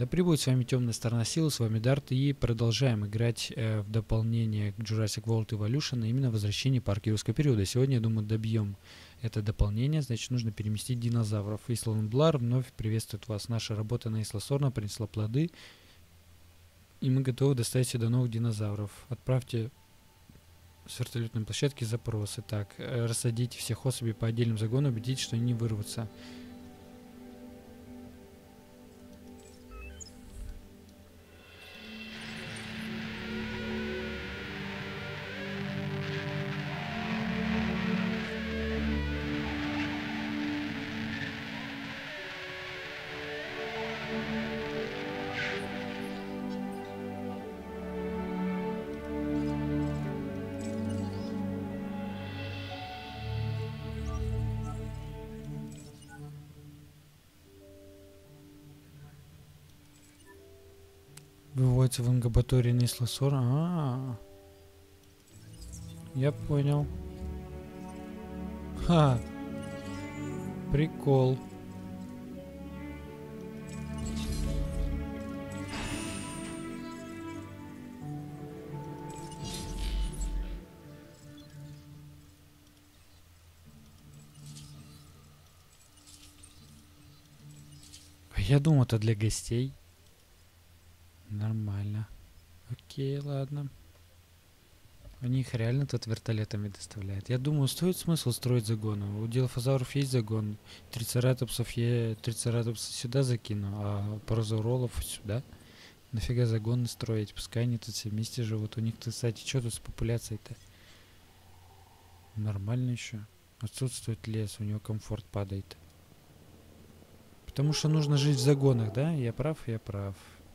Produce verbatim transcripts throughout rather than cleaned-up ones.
прибудет, с вами Темная Сторона Силы, с вами Дарт, и продолжаем играть э, в дополнение к Jurassic World Evolution, а именно возвращение парка юрского периода. Сегодня, я думаю, добьем это дополнение, значит, нужно переместить динозавров. Исла Блар вновь приветствует вас. Наша работа на Исла Сорна принесла плоды, и мы готовы доставить сюда новых динозавров. Отправьте с вертолетной площадки запросы. Так, э, рассадите всех особей по отдельным загонам, убедитесь, что они не вырвутся. Выводится в инкубаторе на Исла Сорна. А, я понял. Ха, прикол. Я думал, это для гостей. Нормально. Окей, ладно. Они их реально тут вертолетами доставляют. Я думаю, стоит смысл строить загоны. У дилофазавров есть загон. Трицератопсов я трицератопса сюда закину, а прозауролов сюда. Нафига загоны строить? Пускай они тут все вместе живут. У них, кстати, что тут с популяцией-то? Нормально еще. Отсутствует лес, у него комфорт падает. Потому что нужно жить в загонах, да? Я прав, я прав.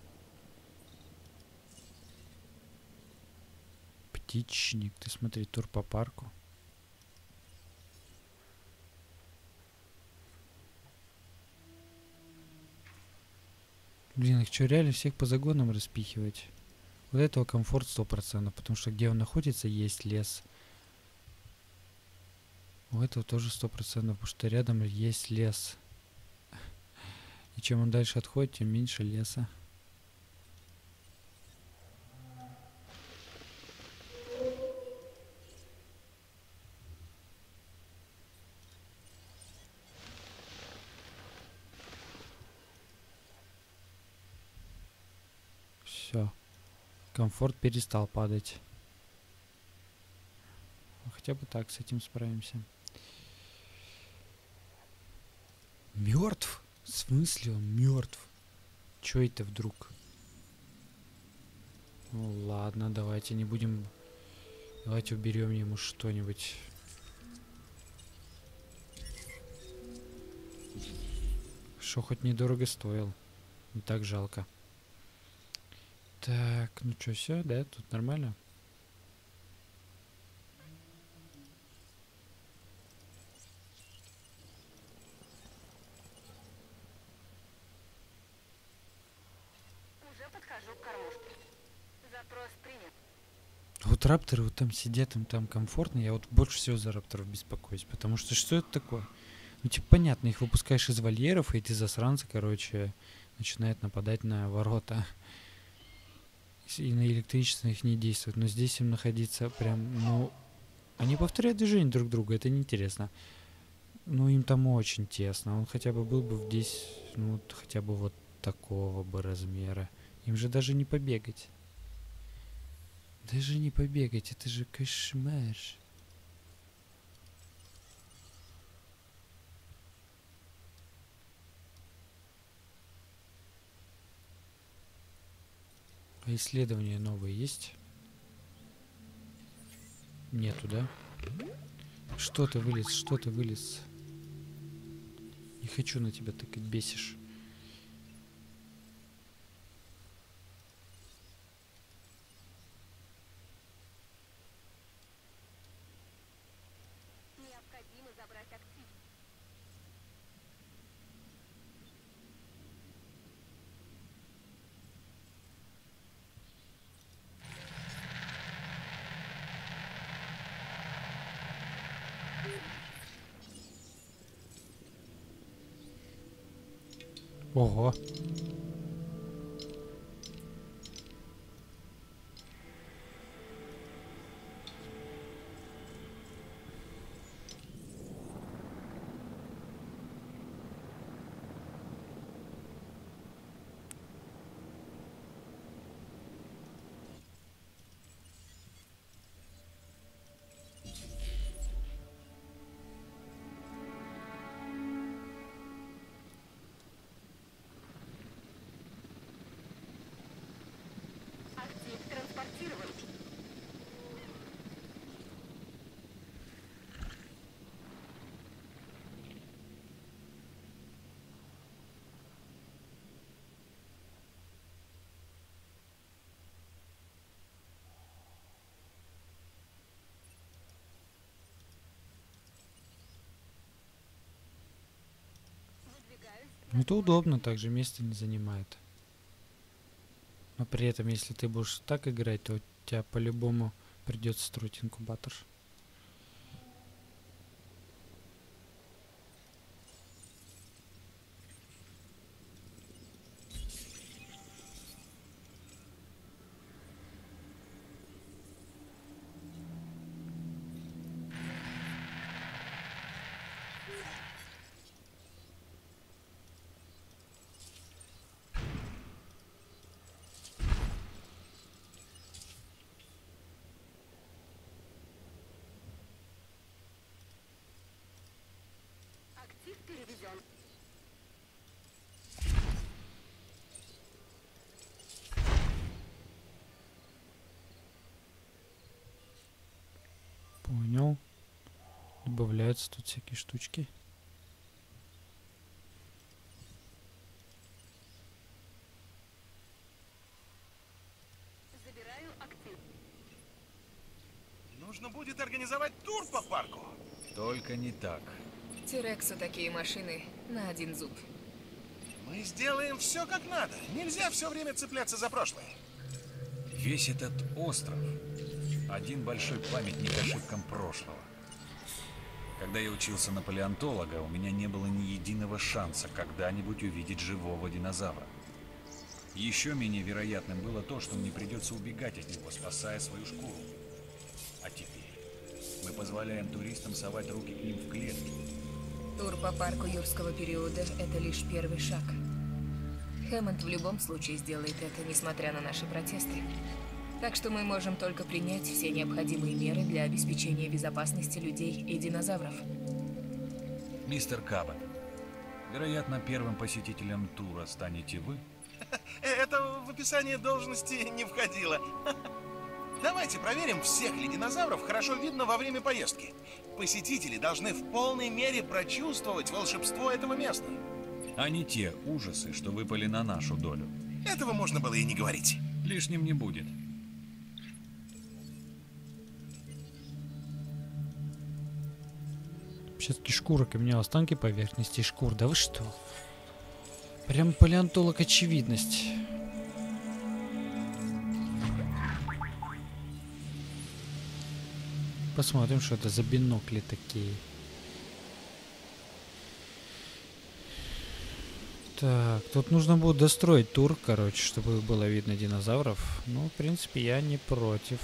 Птичник, ты смотри, тур по парку. Блин, их что, реально всех по загонам распихивать? Вот этого комфорт сто процентов, потому что где он находится, есть лес. У этого тоже сто процентов, потому что рядом есть лес. И чем он дальше отходит, тем меньше леса. Все. Комфорт перестал падать. Хотя бы так с этим справимся. Мертв? В смысле он мертв? Чё это вдруг? Ну ладно, давайте не будем... Давайте уберем ему что-нибудь. Что хоть недорого стоил. Не так жалко. Так, ну что, все, да? Тут нормально? Уже подхожу к кормушке. Запрос принят. Вот рапторы вот там сидят, им там комфортно. Я вот больше всего за рапторов беспокоюсь. Потому что что это такое? Ну, типа, понятно, их выпускаешь из вольеров, и эти засранцы, короче, начинают нападать на ворота. И на электричество их не действует. Но здесь им находиться прям, ну... Они повторяют движение друг друга, это неинтересно. Ну, им там очень тесно. Он хотя бы был бы здесь, ну, вот, хотя бы вот такого бы размера. Им же даже не побегать. Даже не побегать, это же кошмар. А исследования новые есть? Нету, да? Что ты вылез, что ты вылез? Не хочу на тебя так бесишь. Необходимо забрать актив. Ого. Ну, это удобно, также места не занимает. Но при этом, если ты будешь так играть, то у тебя по-любому придется строить инкубатор. Актив переведен. Понял. Добавляются тут всякие штучки. Забираю актив. Нужно будет организовать тур по парку. Только не так. Тирексу такие машины на один зуб. Мы сделаем все как надо. Нельзя все время цепляться за прошлое. Весь этот остров — один большой памятник ошибкам прошлого. Когда я учился на палеонтолога, у меня не было ни единого шанса когда-нибудь увидеть живого динозавра. Еще менее вероятным было то, что мне придется убегать от него, спасая свою шкуру. А теперь мы позволяем туристам совать руки к ним в клетки. Тур по парку юрского периода — это лишь первый шаг. Хэммонд в любом случае сделает это, несмотря на наши протесты. Так что мы можем только принять все необходимые меры для обеспечения безопасности людей и динозавров. Мистер Кабот, вероятно, первым посетителем тура станете вы? Это в описание должности не входило. Давайте проверим, всех ли динозавров хорошо видно во время поездки. Посетители должны в полной мере прочувствовать волшебство этого места. А не те ужасы, что выпали на нашу долю. Этого можно было и не говорить. Лишним не будет. Все-таки шкура каменелась, останки поверхности шкур. Да вы что? Прям палеонтолог очевидность. Посмотрим, что это за бинокли такие. Так, тут нужно будет достроить тур, короче, чтобы было видно динозавров. Ну, в принципе, я не против.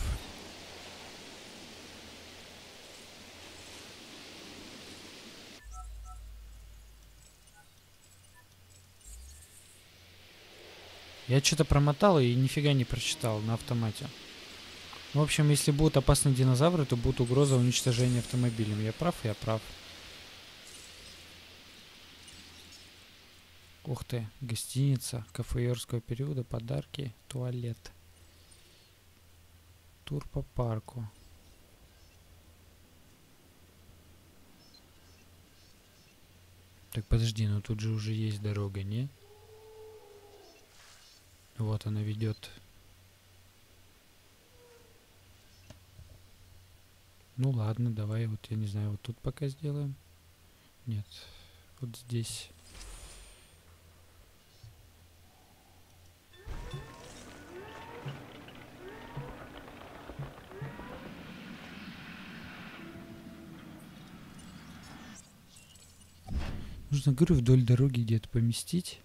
Я что-то промотал и нифига не прочитал на автомате. В общем, если будут опасные динозавры, то будет угроза уничтожения автомобилем. Я прав? Я прав. Ух ты, гостиница, кафе юрского периода, подарки, туалет. Тур по парку. Так, подожди, ну тут же уже есть дорога, не? Вот она ведет. Ну ладно, давай, вот я не знаю, вот тут пока сделаем. Нет, вот здесь. Нужно, говорю, вдоль дороги где-то поместить.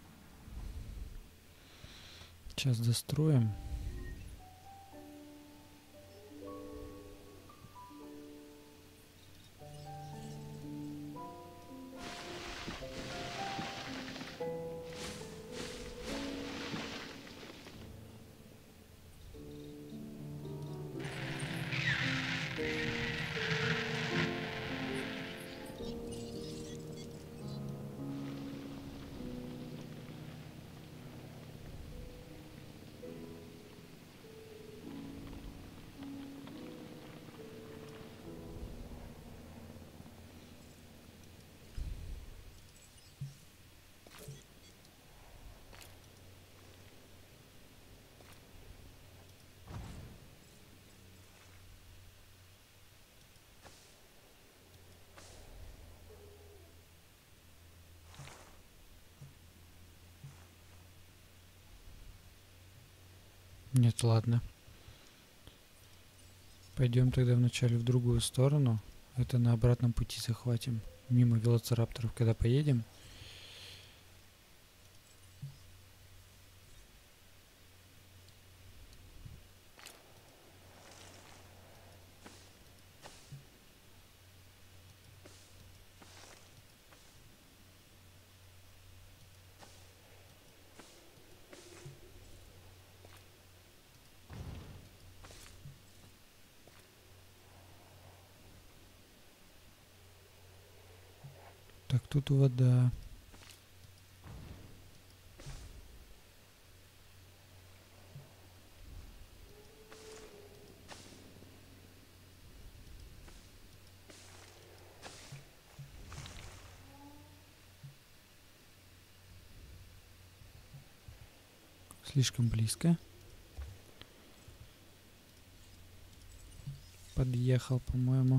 Сейчас достроим. Нет, ладно. Пойдем тогда вначале в другую сторону. Это на обратном пути захватим. Мимо велоцирапторов, когда поедем. Так, тут вода. Слишком близко. Подъехал, по-моему.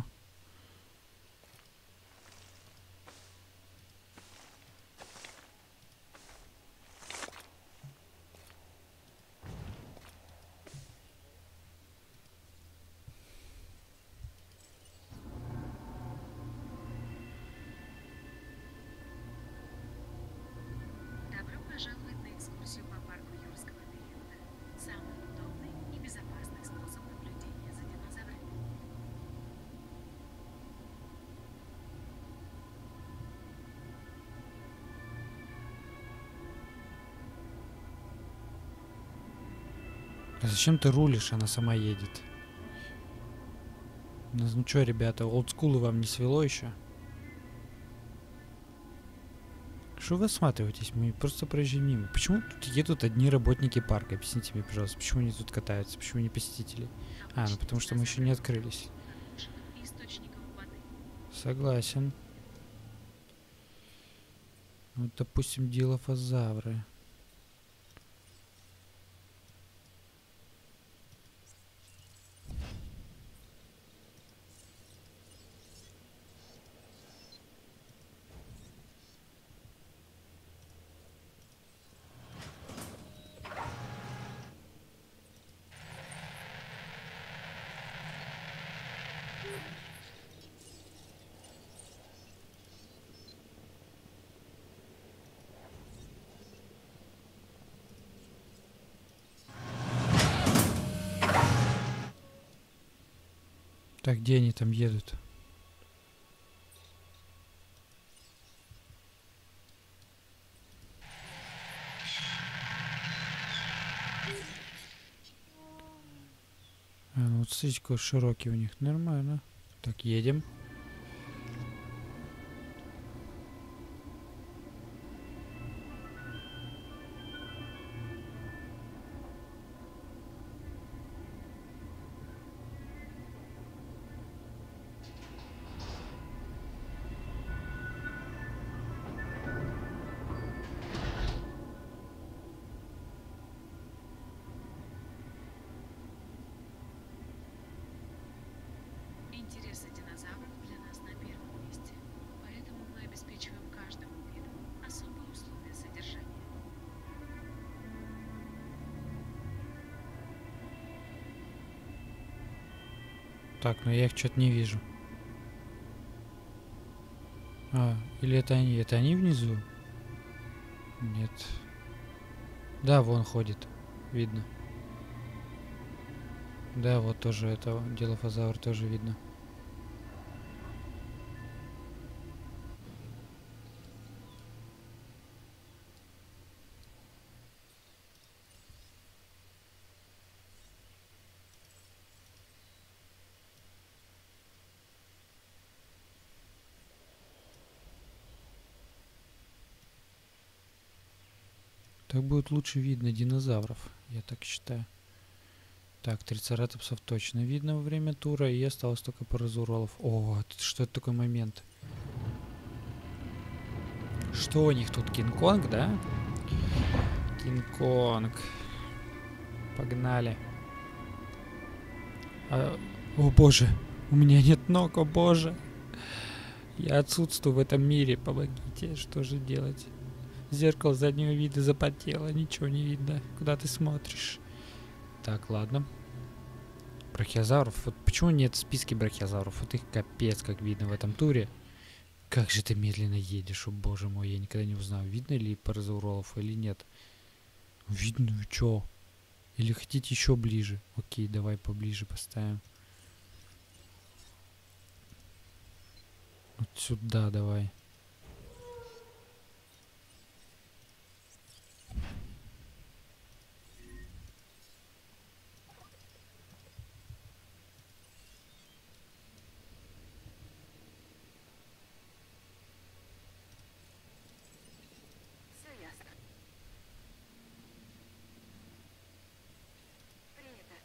Добро пожаловать на экскурсию по парку юрского периода. Самый удобный и безопасный способ наблюдения за динозаврами. А зачем ты рулишь? Она сама едет. Ну, ну что, ребята, олдскулы вам не свело еще? Что вы осматриваетесь? Мы просто проезжаем мимо. Почему тут едут одни работники парка? Объясните мне, пожалуйста, почему они тут катаются? Почему не посетители? А, ну потому что мы еще не открылись. Источником воды. Согласен. Вот, допустим, дилофазавры. Так, где они там едут? А, ну вот смотрите, какой широкий у них. Нормально. Так, едем. Интересы динозавров для нас на первом месте. Поэтому мы обеспечиваем каждому виду особые условия содержания. Так, ну я их что-то не вижу. А, или это они? Это они внизу? Нет. Да, вон ходит. Видно. Да, вот тоже это дилофазавр тоже видно. Так будет лучше видно динозавров, я так считаю. Так, трицератопсов точно видно во время тура, и осталось только паразуролов. О, что это такой момент? Что у них тут? Кинг-Конг, да? Кинг-Конг. Погнали. А, о боже, у меня нет ног, о боже. Я отсутствую в этом мире, помогите, что же делать? Зеркало заднего вида запотело, ничего не видно. Куда ты смотришь? Так, ладно. Брахиозавров. Вот почему нет в списке брахиозавров? Вот их капец, как видно в этом туре. Как же ты медленно едешь, о боже мой, я никогда не узнаю, видно ли паразауролов или нет. Видно, вы чё? Или хотите еще ближе? Окей, давай поближе поставим. Вот сюда давай. Все ясно. Принято.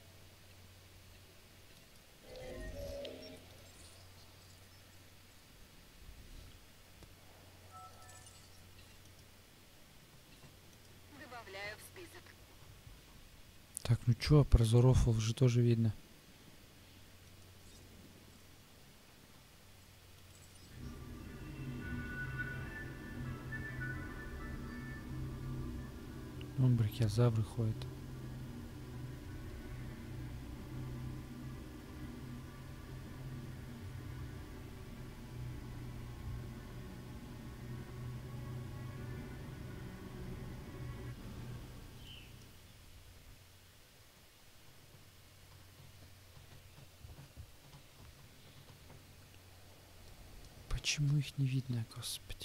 Добавляю в список. Так, ну чё, паразауролов же тоже видно. Вон брахиозавры ходят. Почему их не видно, господи?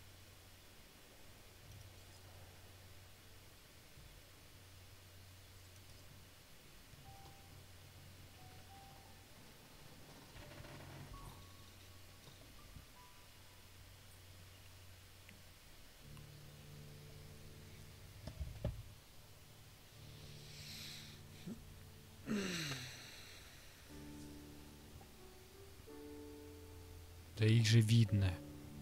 Да их же видно.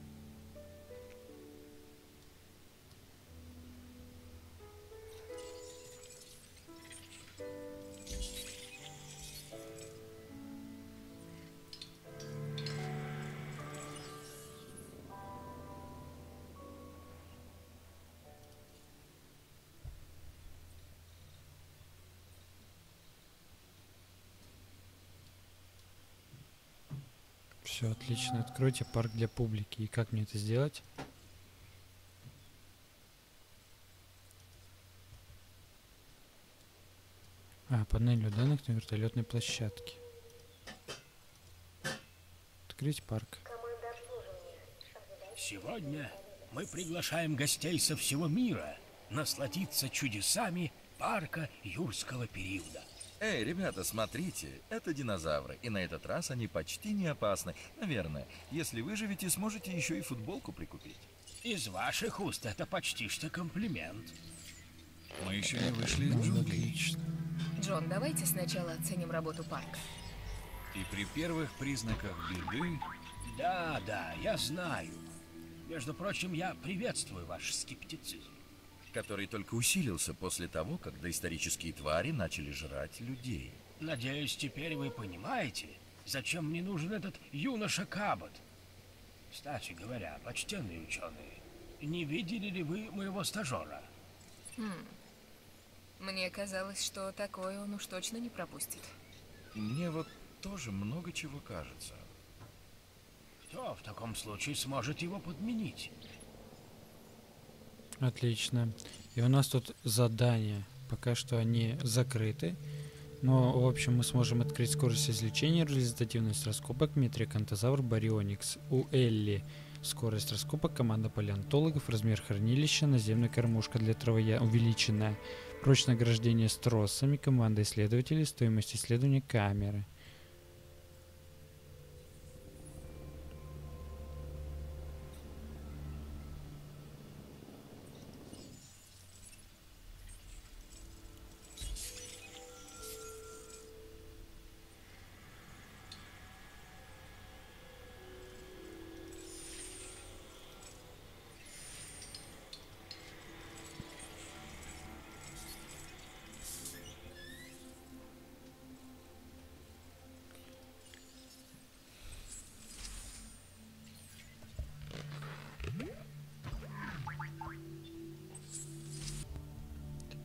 Все, отлично. Откройте парк для публики. И как мне это сделать? А, панелью данных на вертолетной площадке. Открыть парк. Сегодня мы приглашаем гостей со всего мира насладиться чудесами парка юрского периода. Эй, ребята, смотрите, это динозавры, и на этот раз они почти не опасны. Наверное, если выживете, сможете еще и футболку прикупить. Из ваших уст это почти что комплимент. Мы еще не вышли из Ну, джунглей. отлично. Джон, давайте сначала оценим работу парка. И при первых признаках беды Да, да, я знаю. Между прочим, я приветствую ваш скептицизм. Который только усилился после того, как доисторические твари начали жрать людей. Надеюсь, теперь вы понимаете, зачем мне нужен этот юноша Кабот. Кстати говоря, почтенные ученые, не видели ли вы моего стажера? Мне казалось, что такое он уж точно не пропустит. Мне вот тоже много чего кажется. Кто в таком случае сможет его подменить? Отлично. И у нас тут задания. Пока что они закрыты. Но, в общем, мы сможем открыть скорость извлечения, результативность раскопок, метрикантозавр, барионикс. У Элли скорость раскопок, команда палеонтологов, размер хранилища, наземная кормушка для травоя увеличенная. Прочное ограждение с тросами, команда исследователей, стоимость исследования камеры.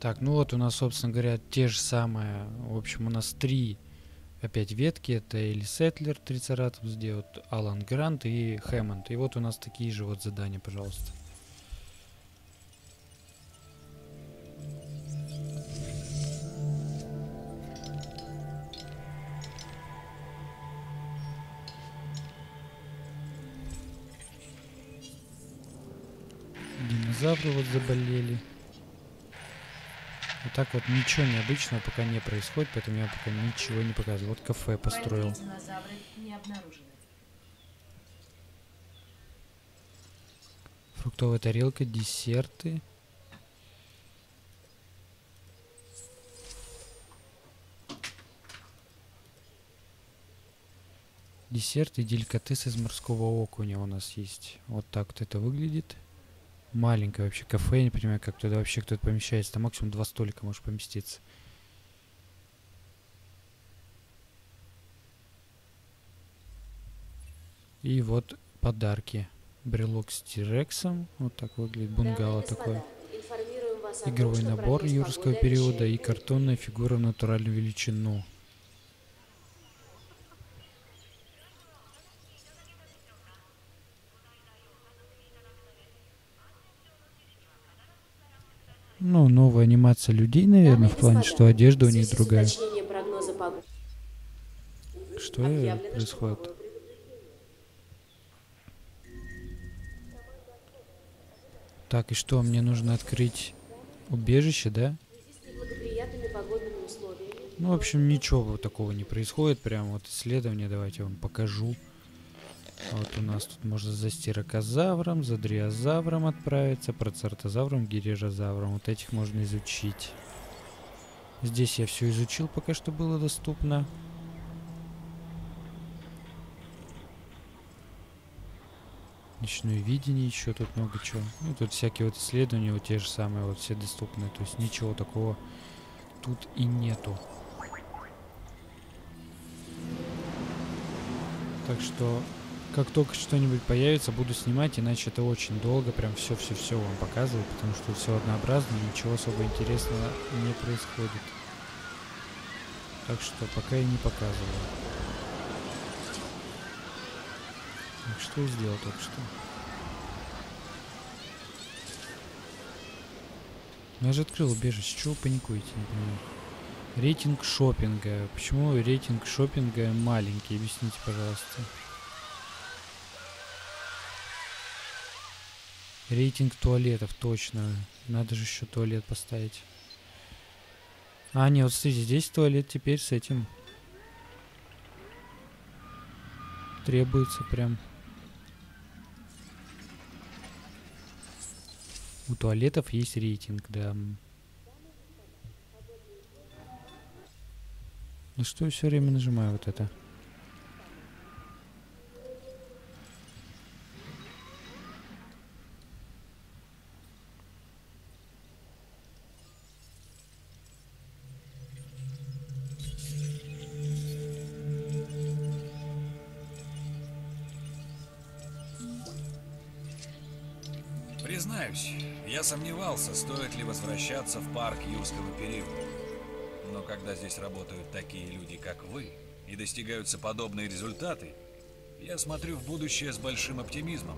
Так, ну вот у нас, собственно говоря, те же самые. В общем, у нас три опять ветки. Это Элли Сетлер, Трицератопс, где вот Алан Грант и Хэммонд. И вот у нас такие же вот задания, пожалуйста. Динозавры вот заболели. Вот так вот ничего необычного пока не происходит, поэтому я пока ничего не показываю. Вот кафе построил. Динозавры не обнаружены. Фруктовая тарелка, десерты. Десерты, деликатес из морского окуня у нас есть. Вот так вот это выглядит. Маленькое вообще кафе, я не понимаю, как туда вообще кто-то помещается. Там максимум два столика может поместиться. И вот подарки. Брелок с тирексом. Вот так выглядит. Бунгало такое. Игровой набор юрского периода и картонная фигура в натуральную величину. Ну, новая анимация людей, наверное, в плане, что одежда у них другая. Что происходит? Так, и что, мне нужно открыть убежище, да? Ну, в общем, ничего такого не происходит. Прям вот исследование, давайте я вам покажу. Вот у нас тут можно за стирокозавром, за дриозавром отправиться, процертозавром, гирирозавром. Вот этих можно изучить. Здесь я все изучил, пока что было доступно. Ночное видение, еще тут много чего. Ну, тут всякие вот исследования, вот те же самые, вот все доступны. То есть ничего такого тут и нету. Так что... Как только что-нибудь появится, буду снимать, иначе это очень долго, прям все-все-все вам показывать, потому что все однообразно, ничего особо интересного не происходит. Так что пока я не показываю. Так, что я сделал только что? Я же открыл убежище, чего вы паникуете, не понимаю. Рейтинг шопинга. Почему рейтинг шопинга маленький? Объясните, пожалуйста. Рейтинг туалетов, точно. Надо же еще туалет поставить. А, нет, вот смотрите, здесь туалет теперь с этим. Требуется прям. У туалетов есть рейтинг, да. Ну что я все время нажимаю вот это? Признаюсь, я сомневался, стоит ли возвращаться в парк юрского периода. Но когда здесь работают такие люди, как вы, и достигаются подобные результаты, я смотрю в будущее с большим оптимизмом.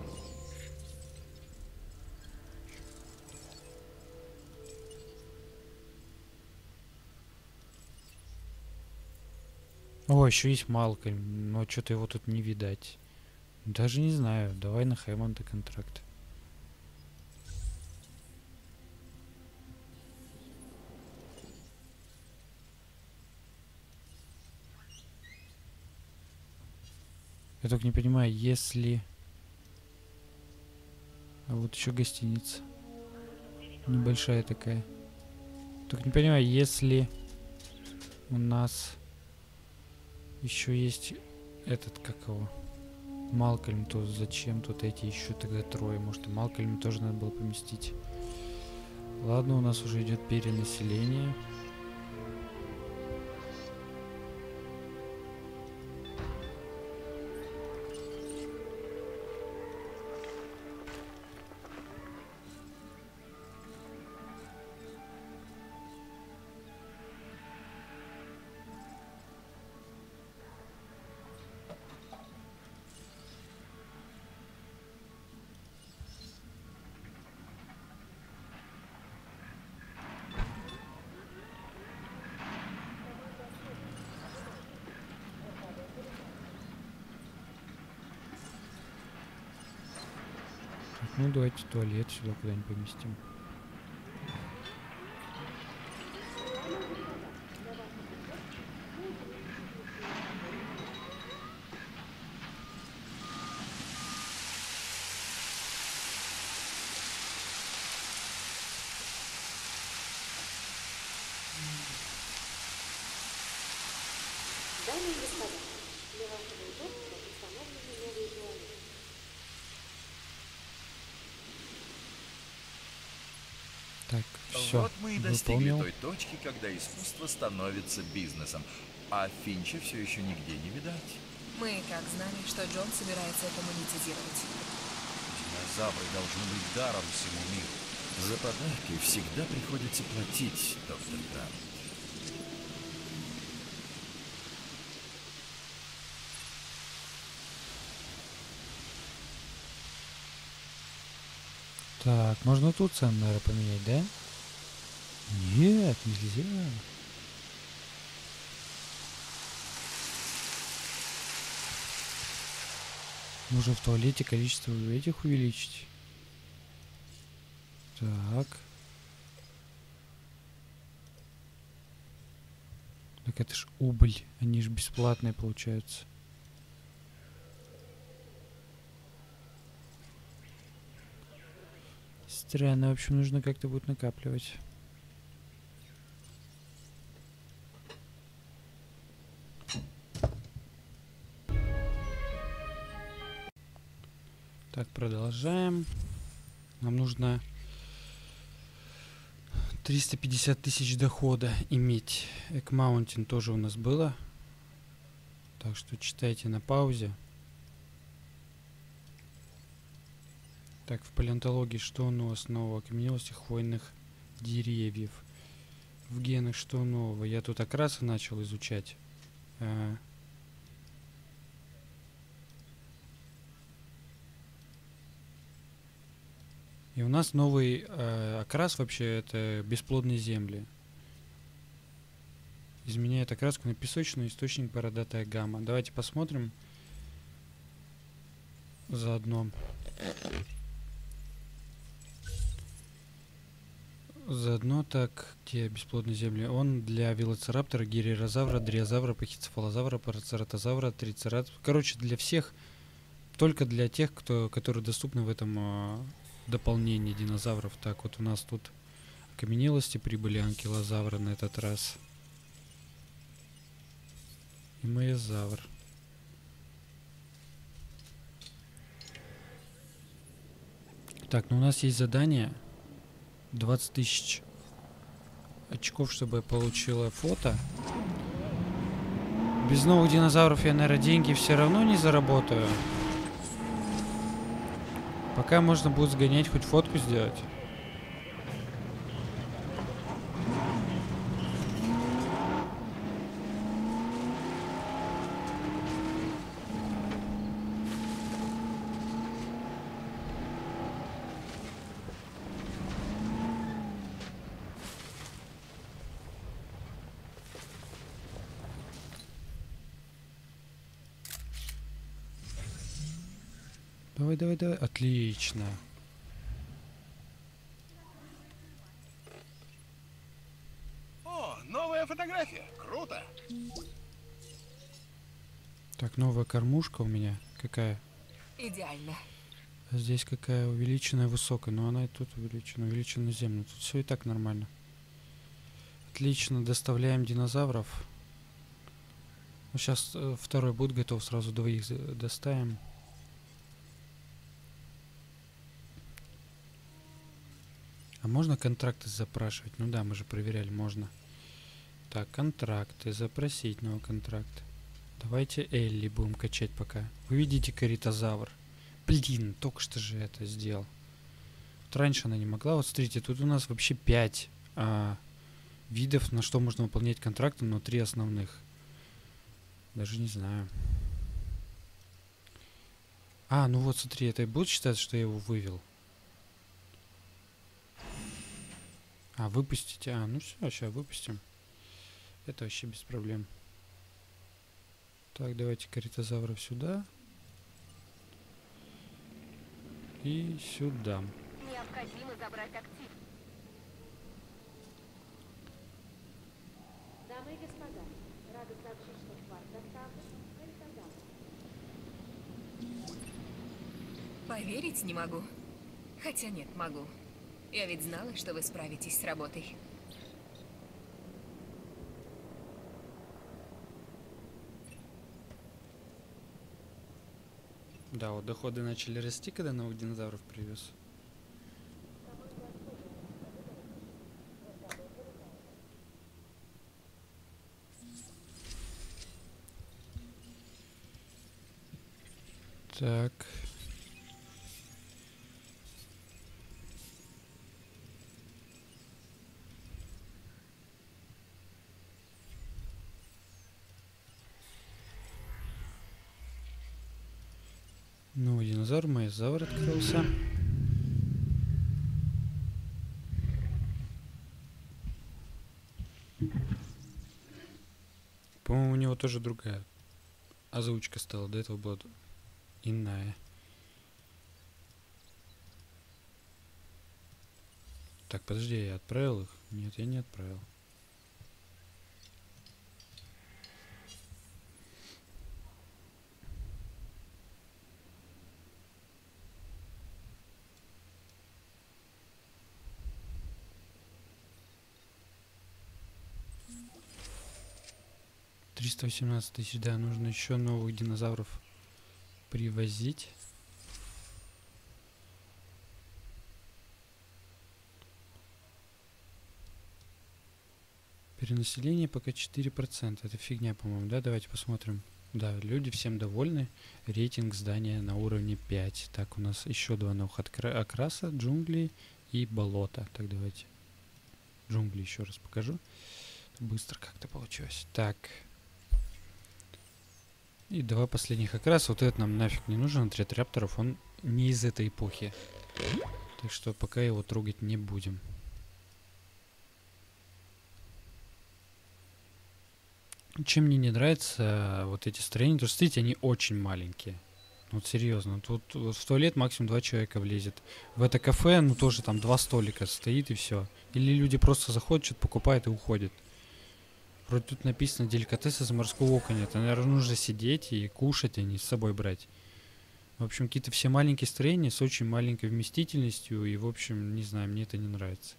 О, еще есть Малкольм, но что-то его тут не видать. Даже не знаю, давай на Хэммонда контракт. Я только не понимаю, если... А вот еще гостиница. Небольшая такая. Только не понимаю, если у нас еще есть этот, как его, Малкольм, то зачем тут эти еще тогда трое? Может, и Малкольм тоже надо было поместить. Ладно, у нас уже идет перенаселение. Ну, давайте туалет сюда куда-нибудь поместим. Дамы и господа, для вашего удобства установлены новые туалеты. Так, все. Вот мы и достигли той точки, когда искусство становится бизнесом. А Финча все еще нигде не видать. Мы и так знали, что Джон собирается это монетизировать. Динозавры должны быть даром всему миру. За подарки всегда приходится платить, доктор Грант. Так, можно тут цену, наверное, поменять, да? Нет, нельзя. Нужно в туалете количество этих увеличить. Так. Так это ж убыль. Они же бесплатные получаются. Странно, в общем, нужно как-то будет накапливать. Так, продолжаем. Нам нужно триста пятьдесят тысяч дохода иметь. Экмаунтинг тоже у нас было. Так что читайте на паузе. Так, в палеонтологии что у нас нового? Окаменелости хвойных деревьев. В генах что нового? Я тут окрасы начал изучать. А. И у нас новый э, окрас вообще это бесплодные земли. Изменяет окраску на песочный источник бородатая гамма. Давайте посмотрим заодно. Заодно так, где бесплодные земли. Он для велоцираптора, гирирозавра, дриозавра, пахицефалозавра, парацератозавра, трицератопса. Короче, для всех, только для тех, кто, которые доступны в этом э, дополнении динозавров. Так, вот у нас тут окаменелости прибыли анкилозавра на этот раз. И моезавр. Так, ну у нас есть задание. двадцать тысяч очков, чтобы я получила фото. Без новых динозавров я, наверное, деньги все равно не заработаю. Пока можно будет сгонять, хоть фотку сделать. Давай, давай, давай. Отлично. О, новая фотография. Круто. Так, новая кормушка у меня. Какая? Идеально. А здесь какая увеличенная высокая. Но она и тут увеличена. Увеличена землю. Тут все и так нормально. Отлично. Доставляем динозавров. Ну, сейчас э, второй будет готов. Сразу двоих доставим. А можно контракты запрашивать? Ну да, мы же проверяли, можно. Так, контракты. Запросить новый контракт. Давайте Элли будем качать пока. Вы видите каритозавр? Блин, только что же это сделал. Вот раньше она не могла. Вот смотрите, тут у нас вообще пять а, видов, на что можно выполнять контракты, но три основных. Даже не знаю. А, ну вот смотри, это и будет считаться, что я его вывел? А, выпустите. А, ну все, сейчас выпустим. Это вообще без проблем. Так, давайте каритозавров сюда. и сюда. Необходимо забрать актив. Дамы и господа, рада сообщить, что в парк доставлен вертолет. Поверить не могу. Хотя нет, могу. Я ведь знала, что вы справитесь с работой. Да, вот доходы начали расти, когда новых динозавров привез. Так. Новый динозавр, маязавр открылся. По-моему, у него тоже другая озвучка стала. До этого была иная. Так, подожди, я отправил их? Нет, я не отправил. триста восемнадцать тысяч, да, нужно еще новых динозавров привозить. Перенаселение пока четыре процента. Это фигня, по-моему, да? Давайте посмотрим. Да, люди всем довольны. Рейтинг здания на уровне пять. Так, у нас еще два новых окраса. Джунгли и болото. Так, давайте джунгли еще раз покажу. Быстро как-то получилось. Так. И два последних окраса. Вот этот нам нафиг не нужен. Отряд рапторов, он не из этой эпохи. Так что пока его трогать не будем. Чем мне не нравится вот эти строения, то что, смотрите, они очень маленькие. Вот серьезно. Тут вот в туалет максимум два человека влезет. В это кафе, ну тоже там два столика стоит и все. Или люди просто заходят, что-то покупают и уходят. Вроде тут написано деликатесы из морского окуня. Это, наверное, нужно сидеть и кушать, а не с собой брать. В общем, какие-то все маленькие строения с очень маленькой вместительностью. И, в общем, не знаю, мне это не нравится.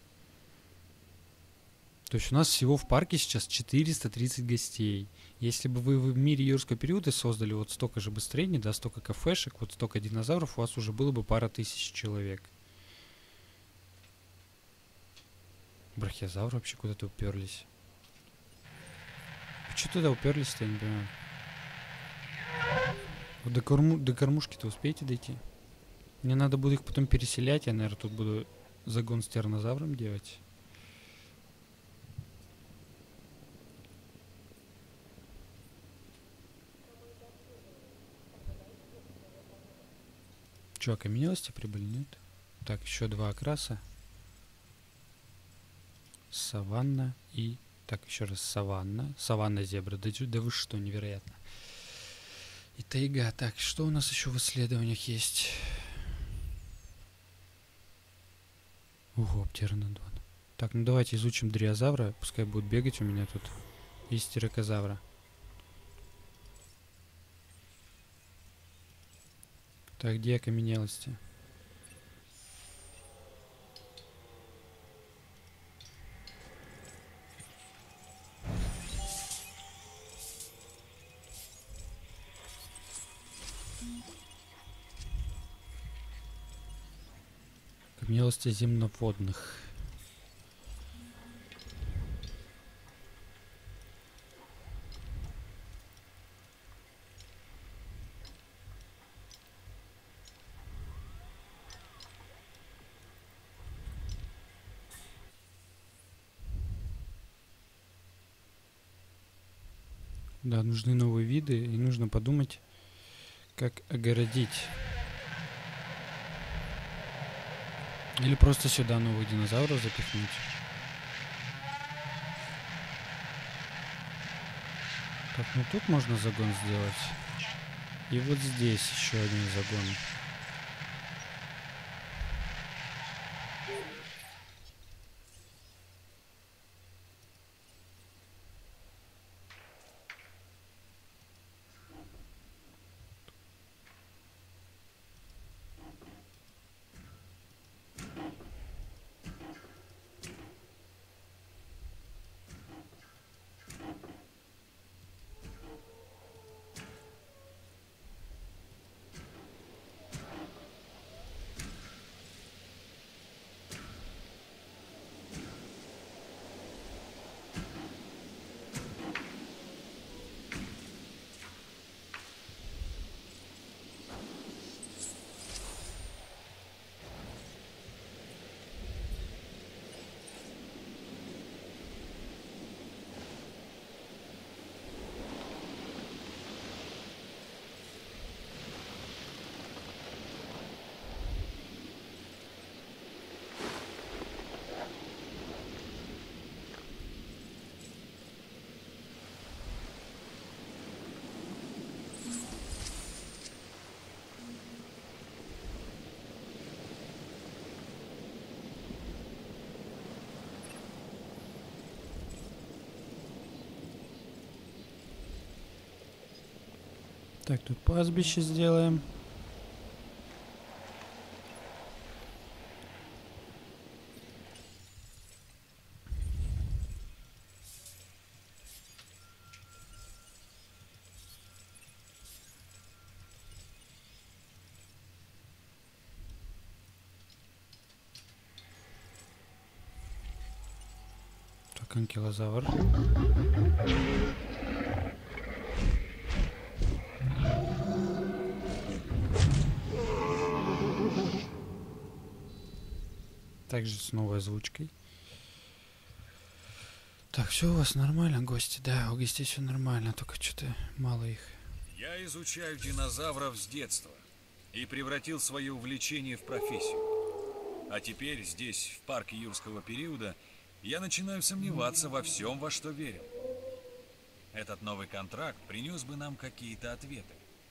То есть у нас всего в парке сейчас четыреста тридцать гостей. Если бы вы в мире юрского периода создали вот столько же быстрений, да, столько кафешек, вот столько динозавров, у вас уже было бы пара тысяч человек. Брахиозавры вообще куда-то уперлись. Что туда уперлись-то, я не понимаю. Вот до, корму, до кормушки-то успеете дойти? Мне надо будет их потом переселять. Я, наверное, тут буду загон с тираннозавром делать. Че, окаменелости прибыли, нет? Так, еще два окраса. Саванна и... Так, еще раз саванна. Саванна зебра. Да, да вы что, невероятно. И тайга. Так, что у нас еще в исследованиях есть? Ого, птеранодон. Так, ну давайте изучим дриозавра. Пускай будет бегать у меня тут. И стирокозавра. Так, где окаменелости? Окаменелости земноводных. Да, нужны новые виды, и нужно подумать, как огородить. Или просто сюда новых динозавров запихнуть. Так, ну тут можно загон сделать. И вот здесь еще один загон. Так, тут пастбище сделаем. Так, анкилозавр. Также с новой озвучкой. Так, все у вас нормально, гости? Да, у гостей все нормально, только что-то мало их. Я изучаю динозавров с детства и превратил свое увлечение в профессию. А теперь здесь, в парке юрского периода, я начинаю сомневаться во всем, во что верил. Этот новый контракт принес бы нам какие-то ответы.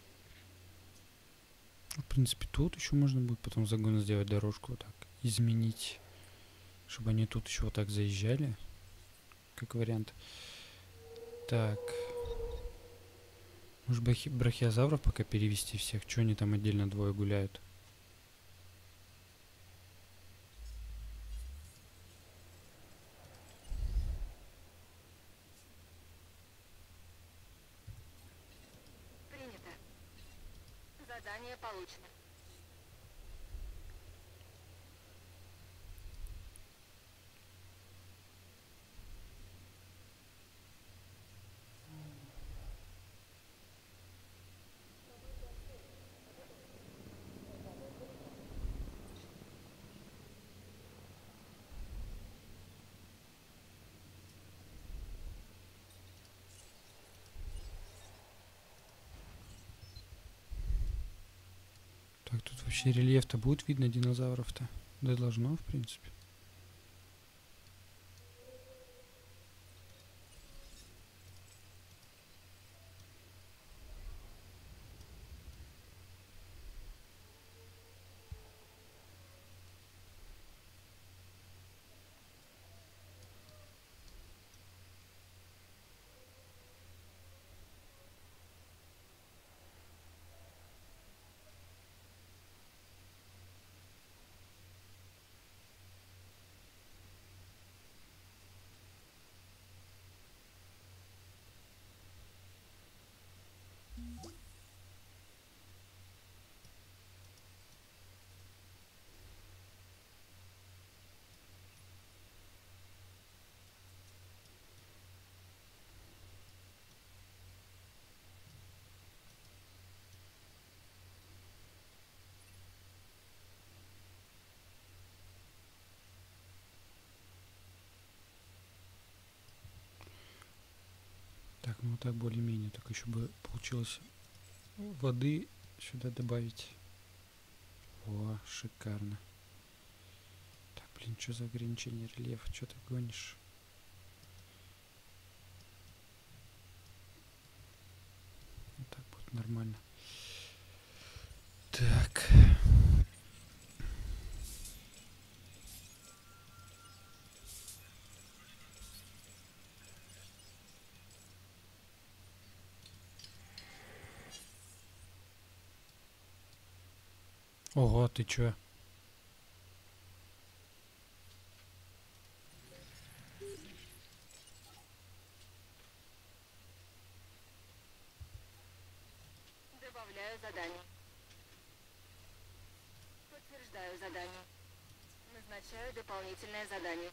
В принципе, тут еще можно будет потом загон сделать, дорожку вот так изменить, чтобы они тут еще вот так заезжали, как вариант. Так. Может, брахи брахиозавров пока перевести всех? Что они там отдельно двое гуляют? Принято. Задание получено. Так, тут вообще рельеф-то будет видно динозавров-то? Да должно, в принципе. Так, ну вот так более-менее. Так еще бы получилось воды сюда добавить. О, шикарно. Так, блин, что за ограничение рельефа? Что ты гонишь? Вот так будет нормально. Так. Ого, ты чё? Добавляю задание. Подтверждаю задание. Назначаю дополнительное задание.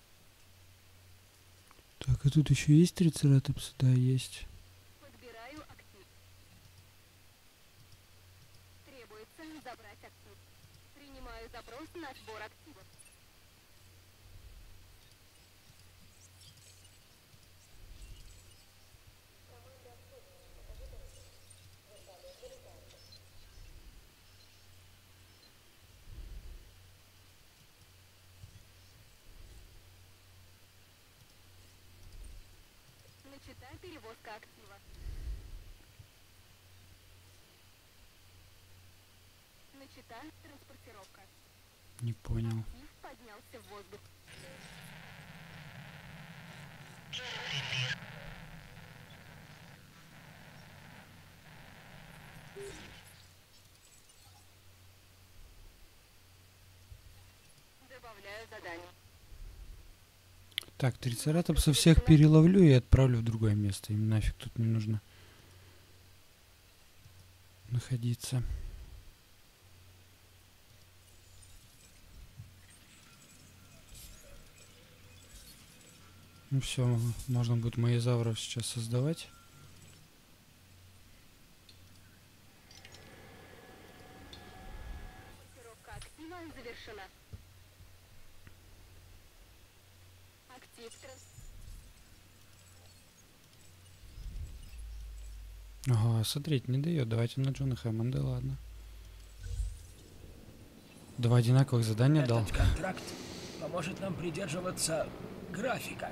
Так, а тут еще есть трицератопсы? Да, есть. Подбираю Начата перевозка актива. Начата транспортировка. Не понял. Актив поднялся в воздух. Добавляю задание. Так, трицератопса всех переловлю и отправлю в другое место. Им нафиг тут не нужно находиться. Ну все, можно будет моезавров сейчас создавать. Транспортировка актива завершена. Актив транс... Ага, смотреть не дает. Давайте на Джона Хэммонда, ладно. Два одинаковых задания дал. Этот контракт поможет нам придерживаться графика.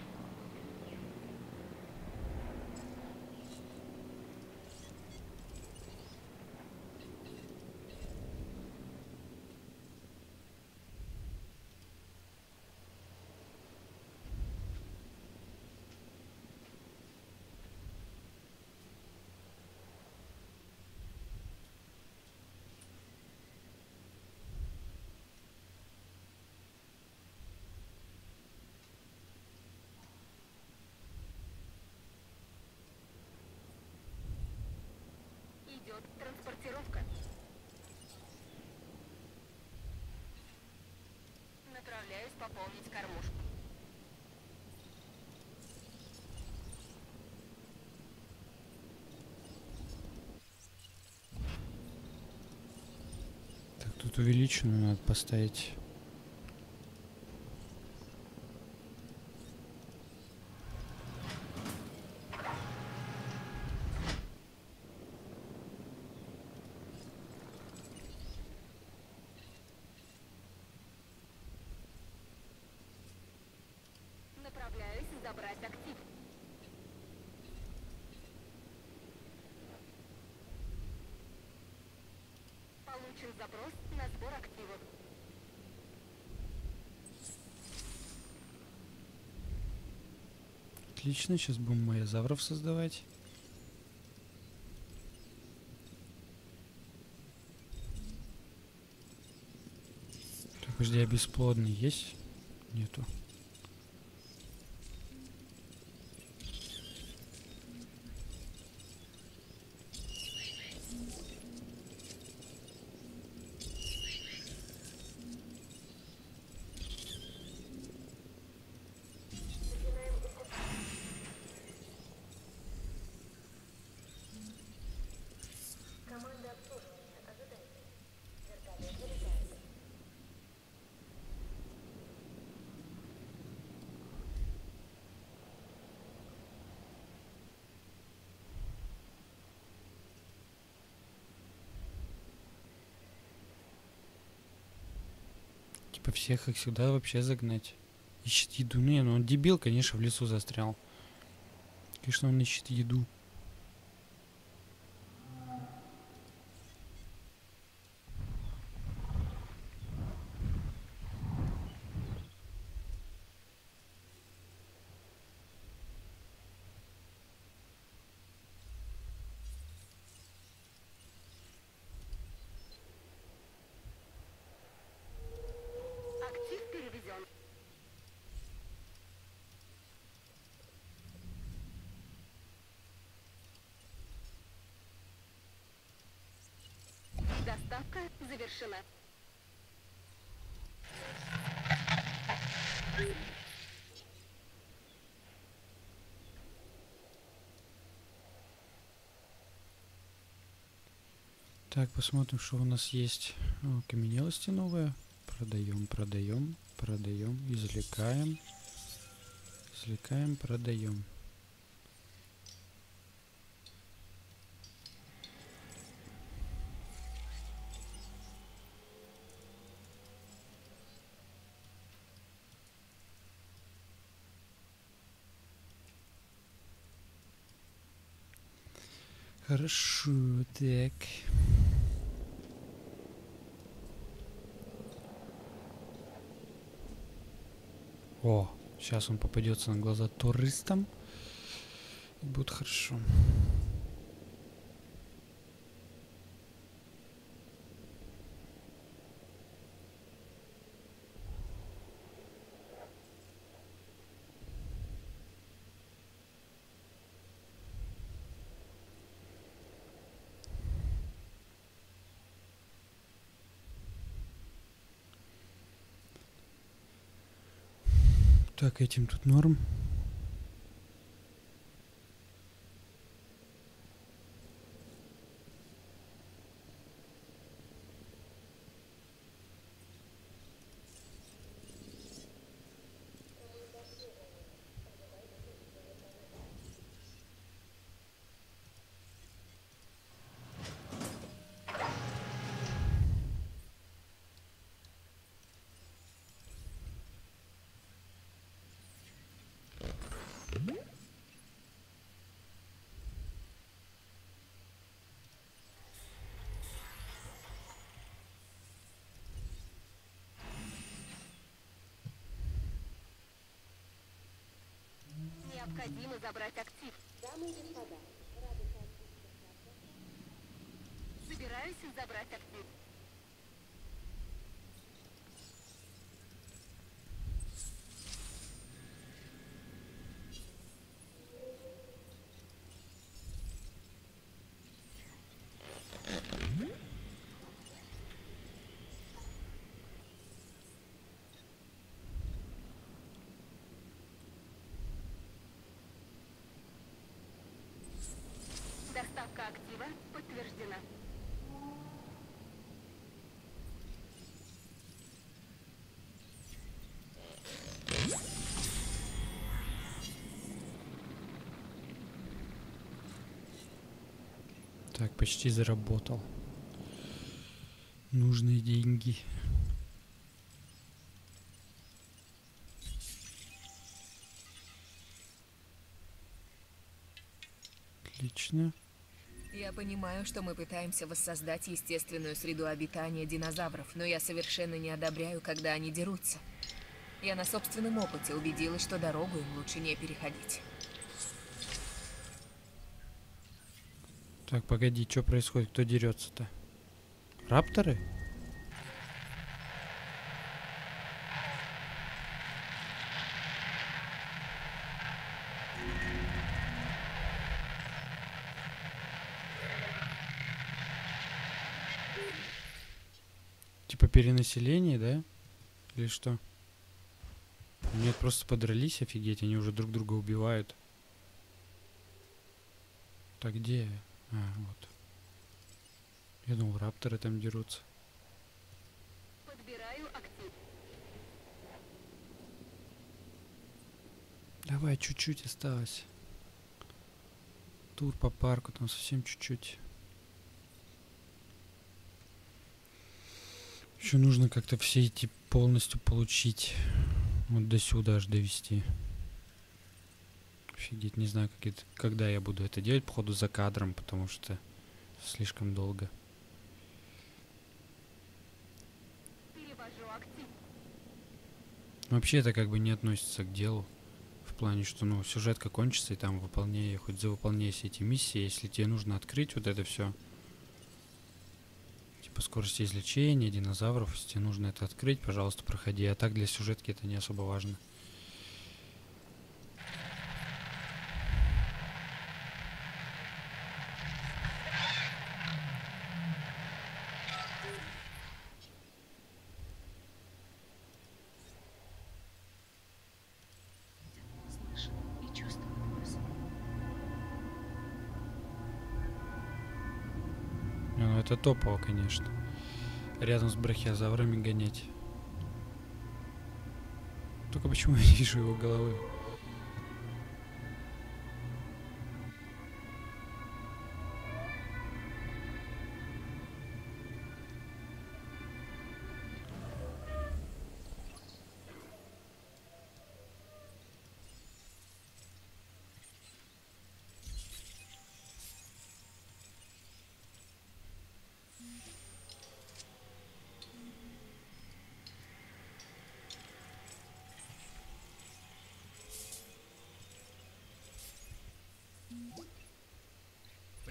Идет транспортировка. Направляюсь пополнить кормушку. Так, тут увеличенную надо поставить. Направляюсь забрать актив. Получен запрос на сбор активов. Отлично, сейчас будем моезавров создавать. Так, подожди, а бесплодный есть? Нету. Команда обслуживания. Ожидайте. Вертолет вылетает. Типа всех их сюда вообще загнать. Ищет еду. Не, ну он дебил, конечно, в лесу застрял. Конечно, он ищет еду. Актив переведен. Доставка завершена. Так, посмотрим, что у нас есть. О, окаменелости новые. Продаем, продаем, продаем, извлекаем. Извлекаем, продаем. Хорошо, так. О, сейчас он попадется на глаза туристам. И будет хорошо. Так, этим тут норм. Необходимо забрать актив. Дамы и господа, рады сообщить, что Собираюсь забрать актив. Доставка актива подтверждена. Так, почти заработал. Нужные деньги. Отлично. Я понимаю, что мы пытаемся воссоздать естественную среду обитания динозавров, но я совершенно не одобряю, когда они дерутся. Я на собственном опыте убедилась, что дорогу им лучше не переходить. Так, погоди, что происходит? Кто дерется-то? Рапторы? Типа перенаселение, да? Или что? Нет, просто подрались, офигеть, они уже друг друга убивают. Так, где? А, вот. Я думал, рапторы там дерутся. Подбираю актив. Давай, чуть-чуть осталось. Тур по парку, там совсем чуть-чуть. Еще нужно как-то все эти полностью получить. Вот до сюда аж довести. Офигеть, не знаю, как это, когда я буду это делать, походу за кадром, потому что слишком долго. Перевожу актив. Вообще это как бы не относится к делу. В плане, что ну сюжетка кончится, и там выполняй, хоть за выполняй все эти миссии, если тебе нужно открыть вот это все. Типа скорость излечения, динозавров, если тебе нужно это открыть, пожалуйста, проходи. А так для сюжетки это не особо важно. Слышит и чувствует вас. Не, ну это топово, конечно. Рядом с брахиозаврами гонять. Только почему я не вижу его головы?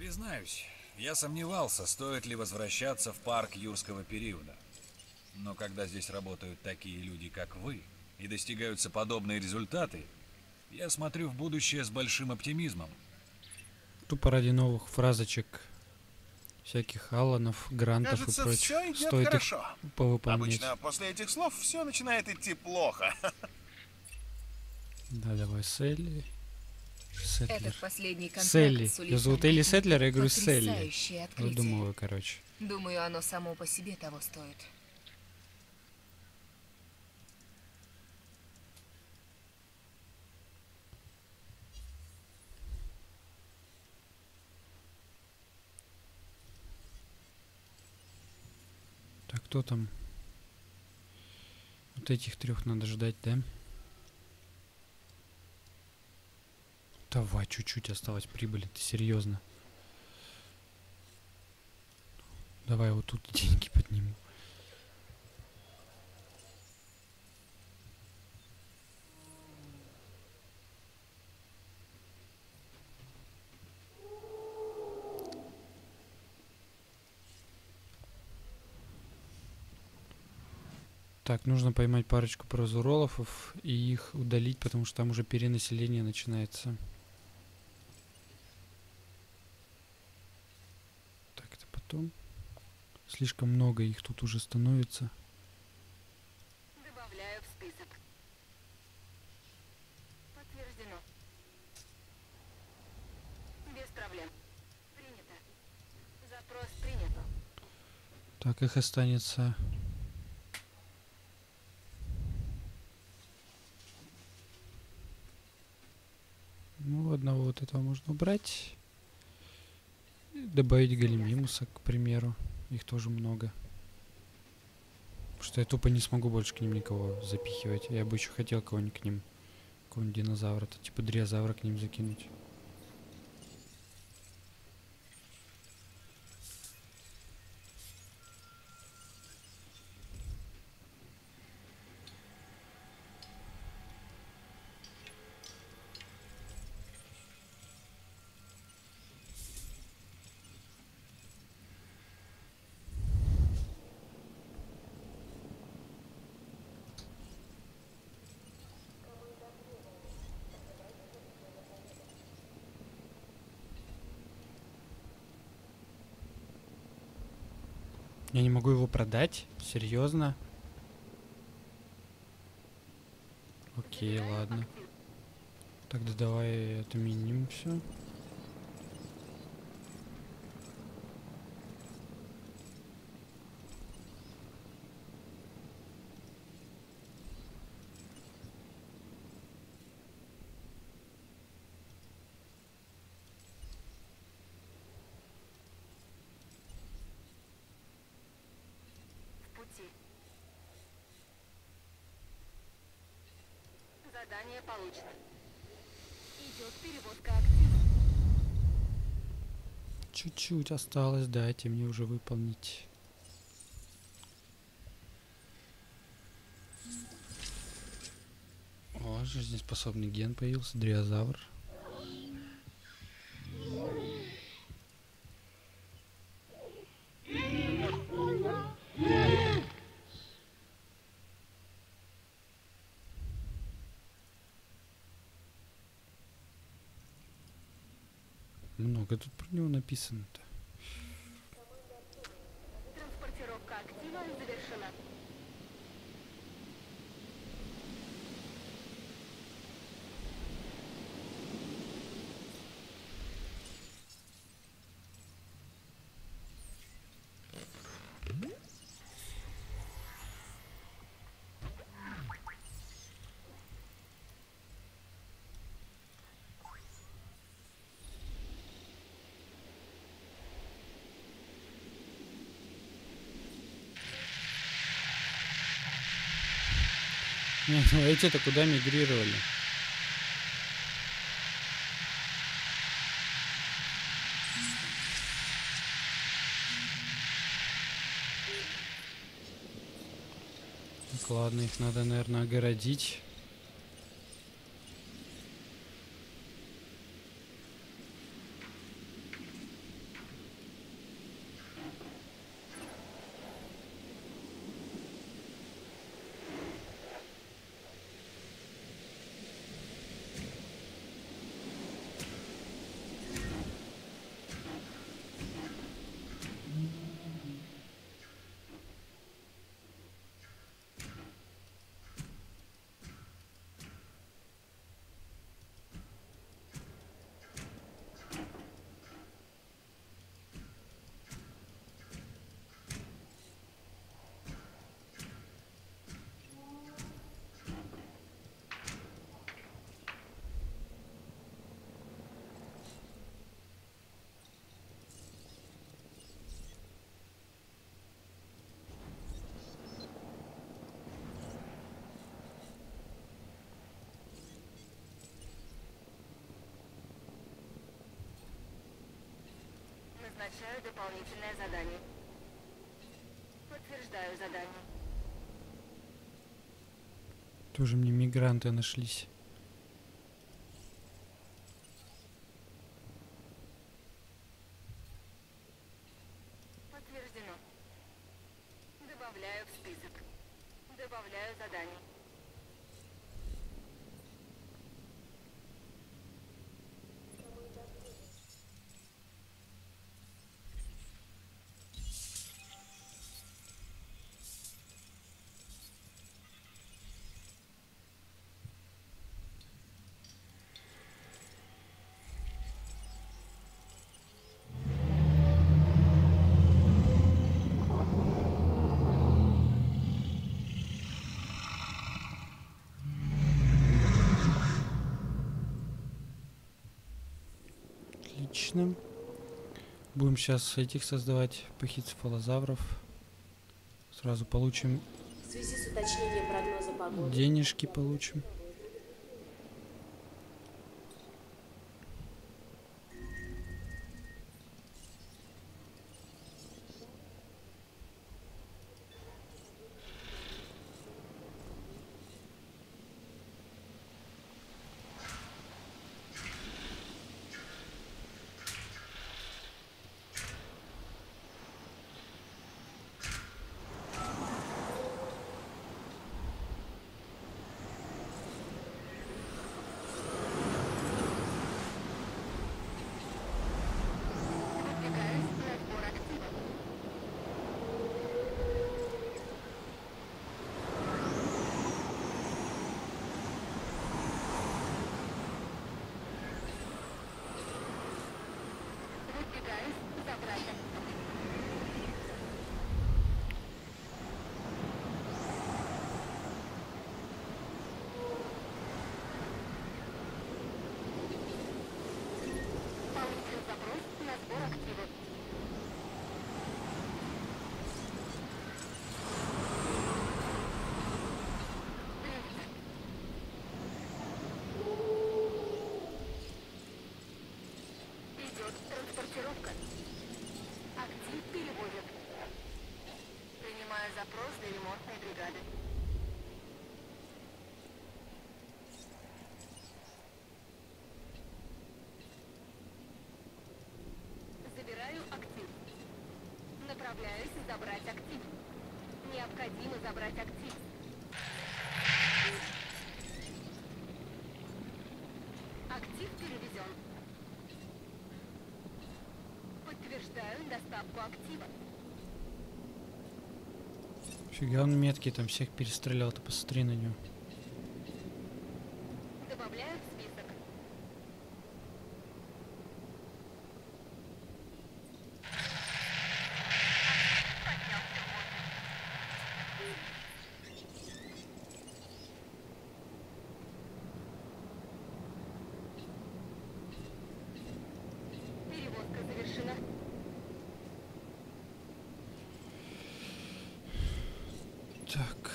Признаюсь, я сомневался, стоит ли возвращаться в парк юрского периода. Но когда здесь работают такие люди, как вы, и достигаются подобные результаты, я смотрю в будущее с большим оптимизмом. Тупо ради новых фразочек, всяких Алланов, Грантов Кажется, и прочих. все идет Стоит хорошо. их повыполнять. Обычно после этих слов все начинает идти плохо. Да, давай, Селли. Сетлер. Этот последний контракт Селли. сулит Ее зовут нам Элли Сетлер, я говорю Селли. потрясающее открытие. Выдумываю, короче. Думаю, оно само по себе того стоит. Так, кто там? Вот этих трех надо ждать, да? Давай, чуть-чуть осталось прибыли, ты серьезно? Давай вот тут деньги подниму. Так, нужно поймать парочку прозуролов и их удалить, потому что там уже перенаселение начинается. Так, это потом. Слишком много их тут уже становится. Добавляю в список. Подтверждено. Без проблем. Принято. Запрос принят. Так, их останется... Ну, одного вот этого можно убрать. И добавить Галимимуса, к примеру. Их тоже много. Потому что я тупо не смогу больше к ним никого запихивать. Я бы еще хотел кого-нибудь к ним. Какого-нибудь динозавра-то, типа дриозавра к ним закинуть. Я не могу его продать? Серьезно? Окей, ладно. Тогда давай отменим все. Задание получено. Идет перевозка активов. Чуть-чуть осталось, дайте мне уже выполнить. О, жизнеспособный ген появился, дриозавр. Много тут про него написано-то. Транспортировка актива завершена. Не, ну эти-то куда мигрировали? Так, ладно, их надо, наверное, огородить. Назначаю дополнительное задание. Подтверждаю задание. Тоже мне мигранты нашлись. Подтверждено. Добавляю в список. Добавляю задание. Отлично. Будем сейчас этих создавать, пахицефалозавров. Сразу получим В связи с уточнением прогноза погоды... денежки, получим. Транспортировка. Актив переводят. Принимаю запрос для ремонтной бригады. Забираю актив. Направляюсь забрать актив. Необходимо забрать актив. Актив перевезен. Подтверждаю доставку актива. Фига он меткий, там всех перестрелял, ты посмотри на него. Добавляю в список. Перевозка завершена. Так.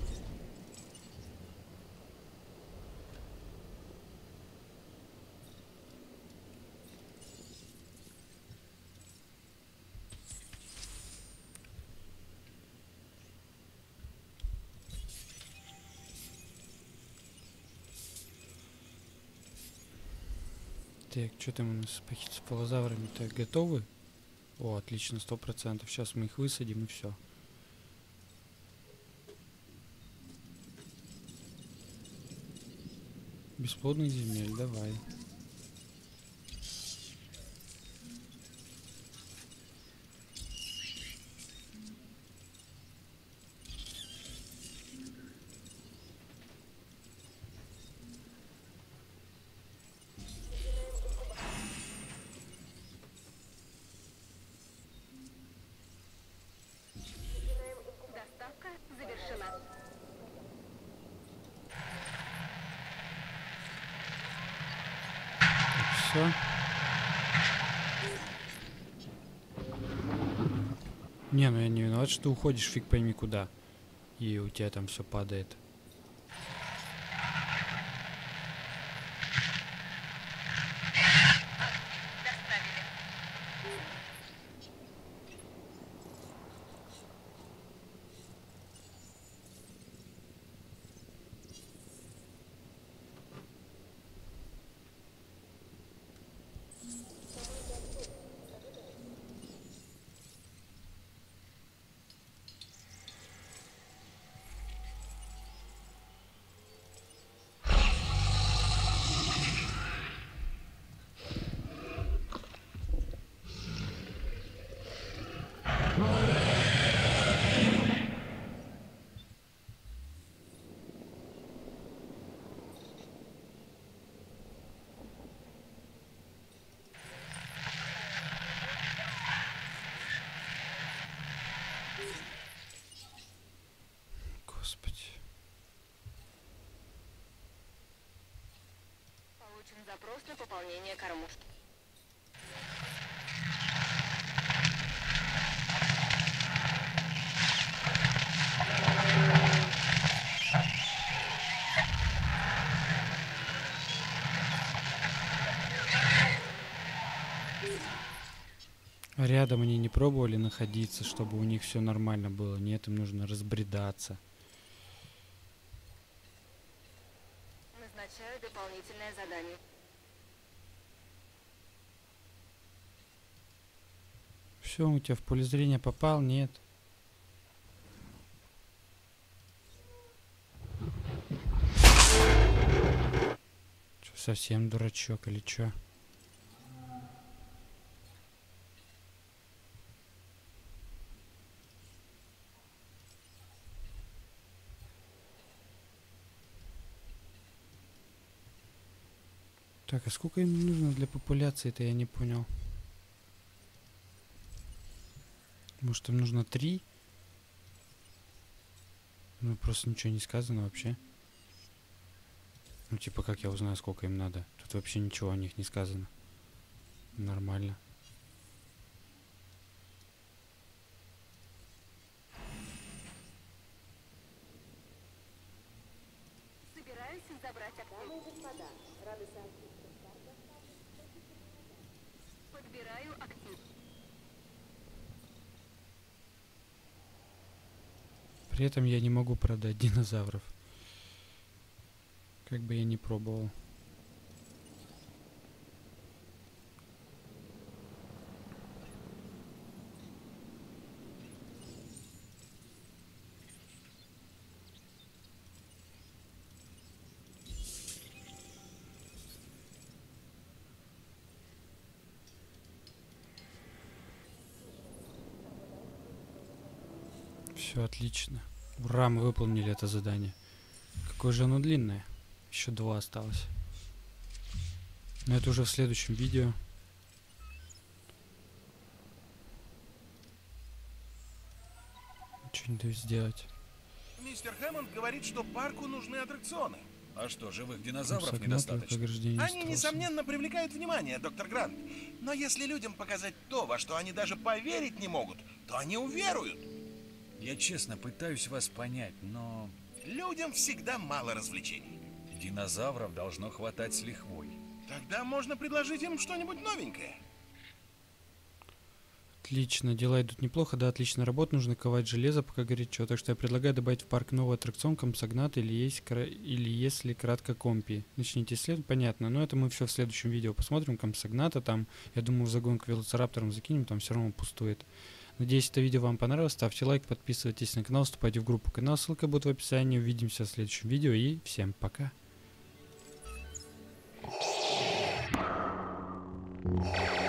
Так, что там у нас с пахицефалозаврами-то готовы? О, отлично, сто процентов. Сейчас мы их высадим и все. Бесплодных земель, давай. Доставка завершена. Все. Не, ну я не виноват, что ты уходишь фиг пойми куда. И у тебя там все падает. Запрос на пополнение кормушки. Рядом они не пробовали находиться, чтобы у них все нормально было. Нет, им нужно разбредаться. Назначаю дополнительное задание. Все, у тебя в поле зрения попал? Нет. Что, совсем дурачок или чё? Так, а сколько им нужно для популяции-то, я не понял. Может, им нужно три? Ну, просто ничего не сказано вообще. Ну, типа, как я узнаю, сколько им надо? Тут вообще ничего о них не сказано. Нормально. Собираюсь забрать Дамы и господа, рады сообщить, что старт Подбираю актив. При этом я не могу продать динозавров. Как бы я ни пробовал. Все отлично. Ура, мы выполнили это задание. Какое же оно длинное. Еще два осталось. Но это уже в следующем видео. Ничего не даю сделать. Мистер Хэммонд говорит, что парку нужны аттракционы. А что, живых динозавров Согнатых недостаточно? ограждений не Они, осталось. несомненно, привлекают внимание, доктор Грант. Но если людям показать то, во что они даже поверить не могут, то они уверуют. Я честно пытаюсь вас понять, но Людям всегда мало развлечений. динозавров должно хватать с лихвой. Тогда можно предложить им что-нибудь новенькое. Отлично, дела идут неплохо, да, отлично работа, нужно ковать железо, пока горячо. Так что я предлагаю добавить в парк новый аттракцион Компсогнат или, есть, или если кратко Компи. Начните исследовать, понятно, но это мы все в следующем видео посмотрим. Компсогната там, я думаю, в загонку велоцираптором закинем, там все равно пустует. Надеюсь, это видео вам понравилось, ставьте лайк, подписывайтесь на канал, вступайте в группу канал, ссылка будет в описании. Увидимся в следующем видео и всем пока. Thank you.